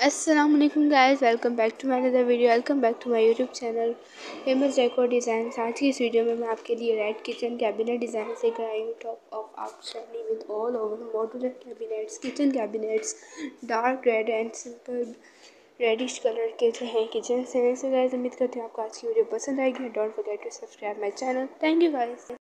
अस्सलाम वालेकुम guys, welcome back to my another video. Welcome back to my YouTube channel famous decor design. आज की इस video में मैं आपके लिए रेड किचन कैबिनेट डिज़ाइन से कराई हूँ। Top of outstanding with all over modular cabinets, kitchen cabinets dark red and simple reddish colour के जो हैं किचन से। गाइस उम्मीद करती हूँ आपको आज की वीडियो पसंद आएगी। Don't forget to subscribe my channel. Thank you guys.